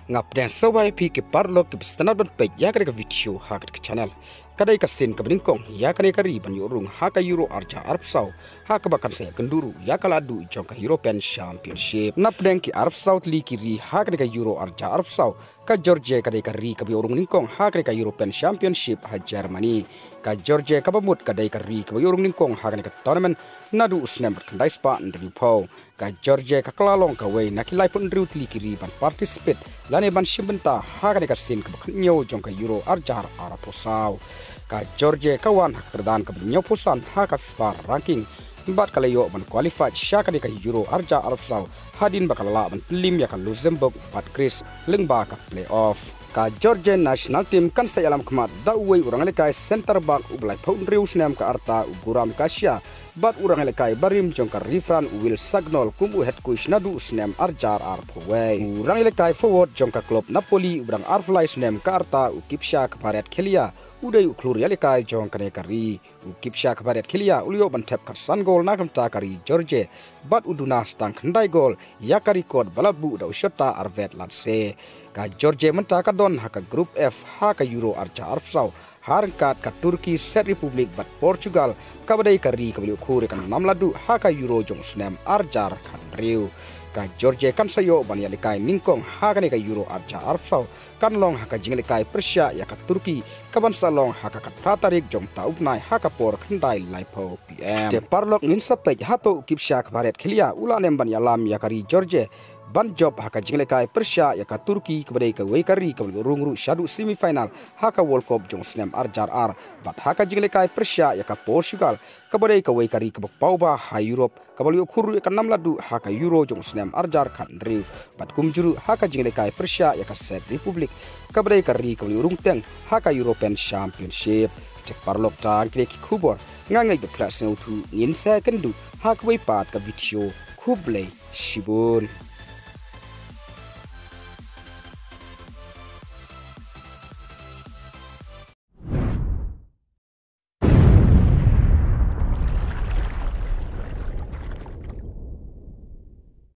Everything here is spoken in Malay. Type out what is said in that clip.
ngap dan sawai pi ke parlo ke standard ban pe ya ka video ha ka channel kadai kasien ka nyngkong ya ka ne ka ri ban rung ha ka euro arja arab sau ha ka bakan se kenduru ya ka lahduh jong ka European Championship nap dan ki arab south li ki ri ha ka euro arja arab sau ka Georgia ka ka ri ka rung nyngkong ha ka European Championship ha Germany ka Georgia ka bamut ka ka ri ka rung nyngkong ha ka tournament nadu usnem kandai spa ndri pau ka Georgia ka klalong ka we nakilai pun riut li ki ri ban participate lane ban shimbenta ha ka sin ka nyo jong ka euro arjar arab sau ka Georgia ka wan hakerdan ka nyo pusan ha ka FIFA ranking bat kala yo ban qualify sha ka euro arja arab sau hadin bakala ban lim ya ka Luxembourg bat Chris lengba ka playoff ka Georgia national team kan sa alam khamat da uwei urang lekai center back ublai phau rius nam ka arta uguram kasia bat urang lekai barim jong ka rifran will signal kumu head coach nadu snem arjar ar phowei urang lekai forward jong ka club Napoli urang arflai snem ka arta ukipsha ka paret khelia udai uklur ya lekai jong kane kari ukipsha ka paret khelia ulio ban tap ka san gol na kamta kari Georgia bat uduna stang khandai gol ya ka record balabu da ushota arvet latse ka Georgia menta ka don ha ka group F ha ka euro arja arfsau harkat ka Turki set republic bat Portugal ka badai kari ka beli ukur kan lahduh ha ka euro jong snem arjar kan riu ka Georgia kan sayo ban ya lekai nyngkong ha ka euro arja arfsau kan long ha ka lekai pyrshah ya ka Turki ka ban salong ha ka pratarik jong taubnai ha ka por khandai laipo PM te parlok ngin sapej ha to kipsha ka baret khilia ulanem ban ya lam ya kari Georgia ban job haka lekai pyrshah ya ka Turki kabadai ka wei kari ka rungru shadu semifinal haka World Cup jong snem arjar ar bat haka lekai pyrshah ya ka Portugal kabadai ka wei kari ka pauba ha Europe kabali ukhuru ya ka lahduh haka euro jong snem arjar kan riu bat kumjuru haka lekai pyrshah ya ka set republic kabadai kari ka rungteng haka European Championship cek parlok tang ki khubor ngangai be plus tu ngin second du haka wei pat ka video khublei shibun